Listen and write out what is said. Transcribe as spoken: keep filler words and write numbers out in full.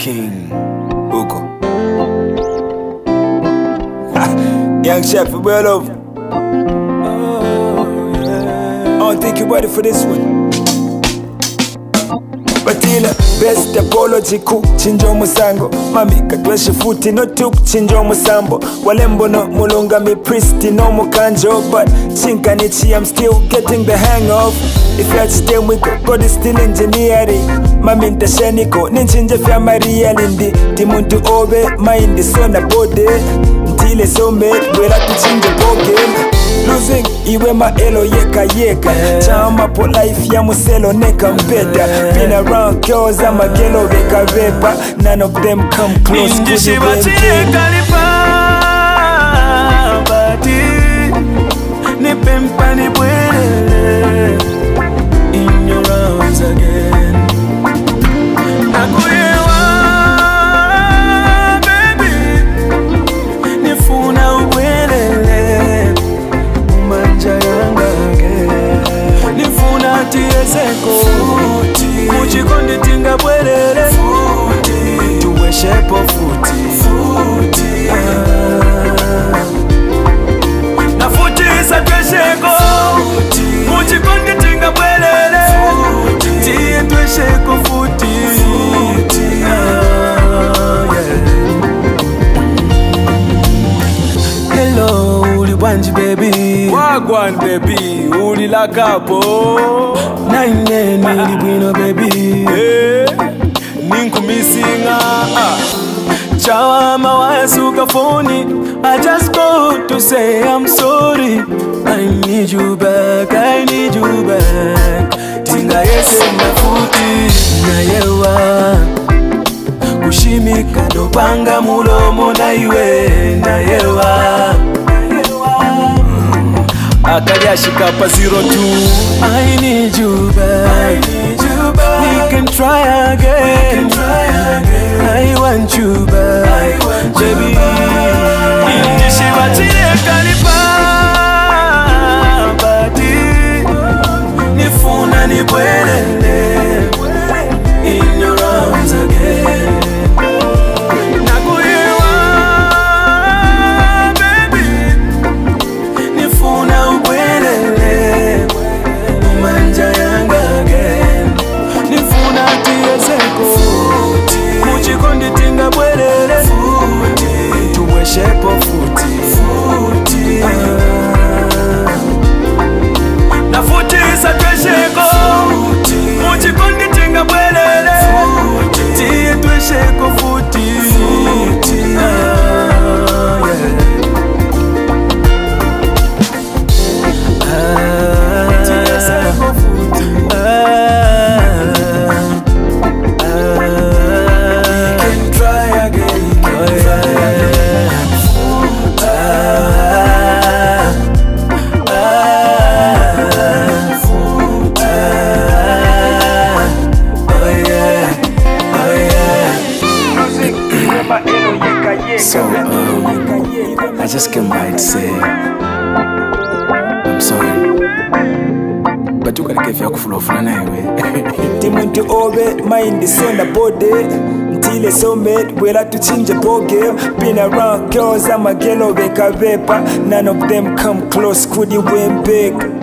king. Ugo. Young chef, well over. I don't think you're ready for this one. Batila, best apology ku chinjo musango. Mami katweshe futi no tuk chinjo musambo. Walembo no mulunga mi priesti no mukanjo. But chinkanichi I'm still getting the hang of. If you stay with God is still engineering. Mami ntasheniko ninchinje fya Maria lindi. Timuntu obe mind sona bode. Ntile some wela tuchinje bogem. Losing iwe maelo yeka yeka chama po life ya muselo neka mpeta. Been around girls I'm a gelo veka vepa. None of them come close to the webcam. Nipempa nipwele in your arms again. Nakuyewa baby, nifuna ubwelele umanja yanga again. Nifuna tiyeseko Futi, muchikondi tinga bwelele Futi, tuwe shepo Futi Futi, ah. Na Futi isa twesheko muchikondi tinga bwelele tiye twesheko Futi Futi, ah, yeah. Hello, uli wanji baby. Wagwan baby, uli lakapo. Naine nili bwino baby. Eh, ninku misinga. Chawa mawaya suka phone. I just go to say I'm sorry. I need you back, I need you back. Tinga yese na Futi na yewa. Kushimika dopanga mulomo na iwe na yewa. Akayashika pa zero two. I need you back, I need you back. We can try again, we can try again. I want you back, I want baby. You back. Indishiwa chile kalipa badi. Nifuna nibwelele in your arms again. Nakuyewa baby, nifuna ubwelele umanja yanga again. Nifuna tiyeseko Futi, muchikondi tinga bwelele Futi, tuwe shepo Futi Futi, ah. Na Futi isa twesheko muchikondi tinga bwelele tiye twesheko Futi Futi, ah, yeah. Ah, tiyeseko Futi, ah, ah. We can try again, we can try again. Ah, ah, oh yeah, oh yeah. So, um, I just came by to say I'm sorry. But you gotta give your flow for an anyway. Timuntu obe, mind sona bode. Ntile so mad, wela to change a bogem. Been around girls, I'm a gelo veka vepa. None of them come close, could you win big?